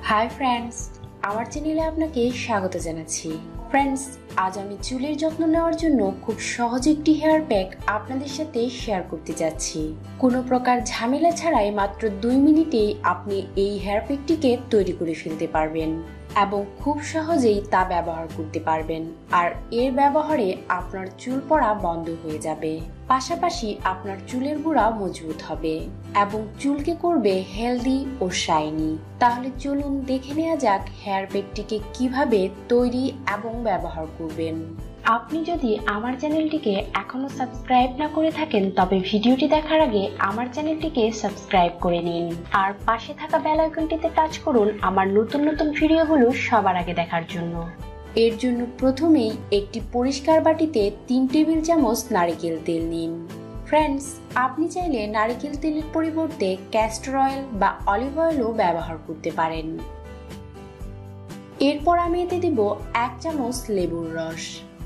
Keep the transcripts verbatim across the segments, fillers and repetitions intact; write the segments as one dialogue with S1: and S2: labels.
S1: Hi friends, আমার চ্যানেলে আপনাকে স্বাগত জানাচ্ছি। ফ্রেন্ডস, আজ আমি চুলের যত্ন নেওয়ার জন্য খুব সহজ একটি হেয়ার প্যাক আপনাদের সাথে শেয়ার করতে যাচ্ছি। কোনো প্রকার ঝামেলা ছাড়াই মাত্র দুই মিনিটেই আপনি এই হেয়ার প্যাকটিকে তৈরি করে ফেলতে পারবেন এবং খুব সহজেই তা ব্যবহার করতে পারবেন। আর এর ব্যবহারে আপনার চুল পড়া বন্ধ হয়ে যাবে, পাশাপাশি আপনার চুলের গোড়া মজবুত হবে এবং চুলকে করবে হেলদি ও শাইনি। তাহলে চলুন দেখে নেওয়া যাক হেয়ার প্যাকটিকে কিভাবে তৈরি এবং ব্যবহার করবেন। আপনি যদি আমার চ্যানেলটিকে এখনো সাবস্ক্রাইব না করে থাকেন তবে ভিডিওটি দেখার আগে আমার চ্যানেলটিকে সাবস্ক্রাইব করে নিন আর পাশে থাকা বেল আইকনটিতে টাচ করুন আমার নতুন নতুন ভিডিওগুলো সবার আগে দেখার জন্য। এর জন্য প্রথমেই একটি পরিষ্কার বাটিতে তিন টেবিল চামচ নারকেল তেল নিন। ফ্রেন্ডস, আপনি চাইলে নারকেল তেলের পরিবর্তে ক্যাস্টর অয়েল বা অলিভ অয়েলও ব্যবহার করতে পারেন। এরপর আমি এতে দিব এক চামচ লেবুর রস,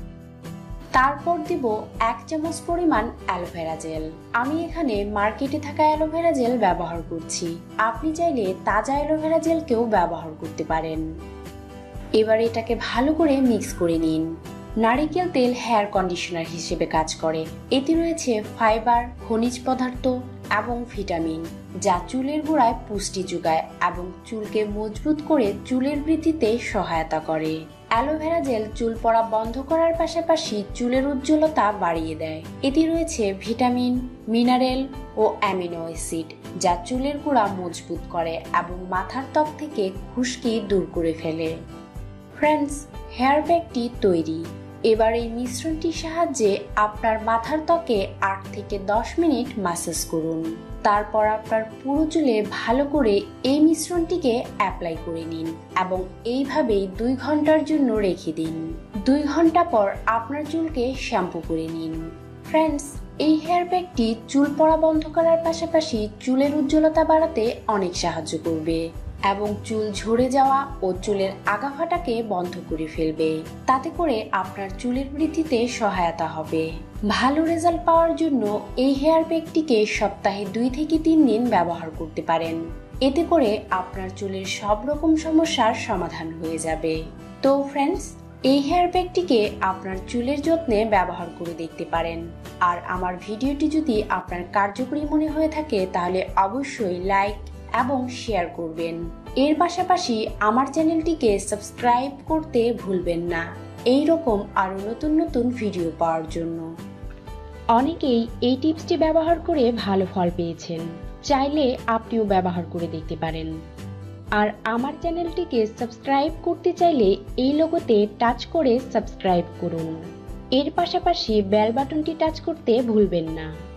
S1: তারপর দিব এক চামচ পরিমাণ অ্যালোভেরা জেল। আমি এখানে মার্কেটে থাকা অ্যালোভেরা জেল ব্যবহার করছি, আপনি চাইলে তাজা অ্যালোভেরা জেলকেও ব্যবহার করতে পারেন। এবার এটাকে ভালো করে মিক্স করে নিন। নারকেল তেল হেয়ার কন্ডিশনার হিসেবে কাজ করে। এতে রয়েছে ফাইবার, খনিজ পদার্থ এবং ভিটামিন, যা চুলের গোড়ায় পুষ্টি যোগায় এবং চুলকে মজবুত করে চুলের বৃদ্ধিতে সহায়তা করে। অ্যালোভেরা জেল চুল পড়া বন্ধ করার পাশাপাশি চুলের উজ্জ্বলতা বাড়িয়ে দেয়। এতে রয়েছে ভিটামিন, মিনারেল ও অ্যামিনো অ্যাসিড, যা চুলের গোড়া মজবুত করে এবং মাথার ত্বক থেকে খুশকি দূর করে ফেলে। ফ্রেন্ডস, হেয়ার প্যাকটি তৈরি। এবার এই মিশ্রণটির সাহায্যে আপনার মাথার ত্বকে আট থেকে দশ মিনিট ম্যাসাজ করুন। তারপর আপনার পুরো চুলে ভালো করে এই মিশ্রণটিকে অ্যাপ্লাই করে নিন এবং এইভাবেই দুই ঘন্টার জন্য রেখে দিন। দুই ঘন্টা পর আপনার চুলকে শ্যাম্পু করে নিন। ফ্রেন্ডস, এই হেয়ার প্যাকটি চুল পড়া বন্ধ করার পাশাপাশি চুলের উজ্জ্বলতা বাড়াতে অনেক সাহায্য করবে এবং চুল ঝরে যাওয়া ও চুলের আগা ফাটাকে বন্ধ করে ফেলবে। তাতে করে আপনার চুলের বৃদ্ধিতে সহায়তা হবে। ভালো রেজাল্ট পাওয়ার জন্য এই হেয়ার প্যাকটিকে সপ্তাহে দুই থেকে তিন দিন ব্যবহার করতে পারেন। এতে করে আপনার চুলের সব রকম সমস্যার সমাধান হয়ে যাবে। তো ফ্রেন্ডস, এই হেয়ার প্যাকটিকে আপনার চুলের যত্নে ব্যবহার করে দেখতে পারেন। আর আমার ভিডিওটি যদি আপনার কার্যকরী মনে হয়ে থাকে তাহলে অবশ্যই লাইক এবং শেয়ার করবেন। এর পাশাপাশি আমার চ্যানেলটিকে সাবস্ক্রাইব করতে ভুলবেন না এই রকম আরো নতুন নতুন ভিডিও পাওয়ার জন্য। অনেকেই এই টিপসটি ব্যবহার করে ভালো ফল পেয়েছেন, চাইলে আপনিও ব্যবহার করে দেখতে পারেন। আর আমার চ্যানেলটিকে সাবস্ক্রাইব করতে চাইলে এই লোগোতে টাচ করে সাবস্ক্রাইব করুন। এর পাশাপাশি বেল বাটনটি টাচ করতে ভুলবেন না।